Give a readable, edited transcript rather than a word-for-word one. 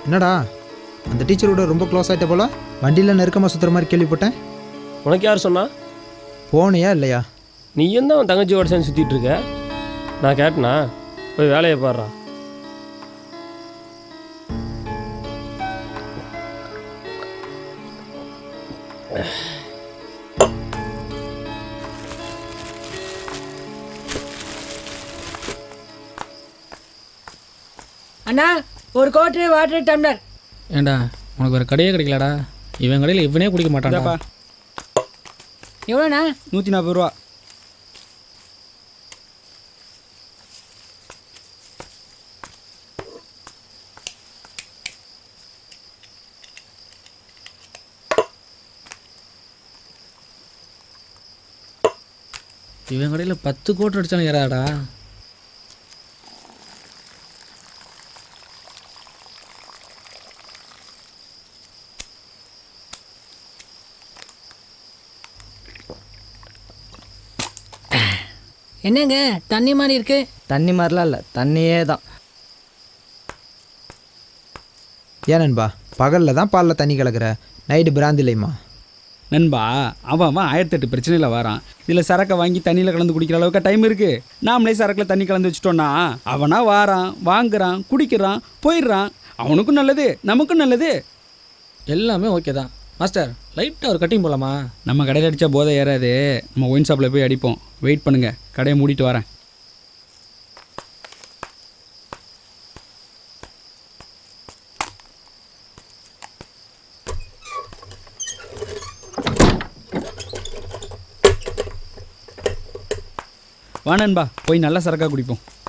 என்னடா அந்த டீச்சரோட ரொம்ப க்ளோஸ் ஆகிட்ட போல, வண்டியில் நெருக்கமாக சுற்றுற மாதிரி கேள்விப்பட்டேன். உனக்கு யார் சொன்னா? போனியா இல்லையா? நீ என்ன அவன் தங்கச்சியோட சேர்ந்து சுற்றிட்டு இருக்க? நான் கேட்டனா? போய் வேலையை பாடுறா. அண்ணா ஒரு கோட்டு வாட்டர் டம்ளர். ஏண்டா உனக்கு வேறு கடையே கிடைக்கலடா? இவன் கடையில் இவனே குடிக்க மாட்டான்ப்பா. எவ்வளோண்ணா? 140 ரூபா. இவன் கடையில் 10 கோட்டு அடித்தாலும் ஏறாடா. என்னங்க தண்ணி மாதிரி இருக்கு? தண்ணி மாதிரிலாம் இல்லை, தண்ணியே தான். ஏன் நண்பா, பகலில் தான் பாலில் தண்ணி கலக்கிற, நைட்டு பிராந்தி இல்லைம்மா? நண்பா அவன் 1008 பிரச்சனையில் வரான். இதில் சரக்கை வாங்கி தண்ணியில் கலந்து குடிக்கிற அளவுக்கு டைம் இருக்குது. நாமளே சரக்கில் தண்ணி கலந்து வச்சுட்டோன்னா அவனா வாரான், வாங்குறான், குடிக்கிறான், போயிடுறான். அவனுக்கும் நல்லது, நமக்கும் நல்லது. எல்லாமே ஓகே தான் மாஸ்டர். லைட்டாக ஒரு கட்டிங் போகலாமா? நம்ம கடையில் அடித்தா போதை ஏறாது. நம்ம ஒயின் ஷாப்பில் போய் அடிப்போம். வெயிட் பண்ணுங்கள், கடையை மூடிட்டு வரேன். வா நண்பா, போய் நல்ல சரக்காக குடிப்போம்.